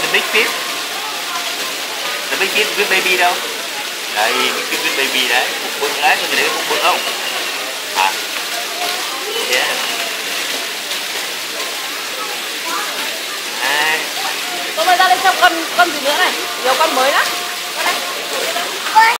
big fish. The big fish with baby đâu? Đây, big fish with baby đấy. Một bự đấy, có gì đấy một bự không? À. Yeah. Đây. Tôi mời ra đây xem con gì nữa này, nhiều con mới lắm.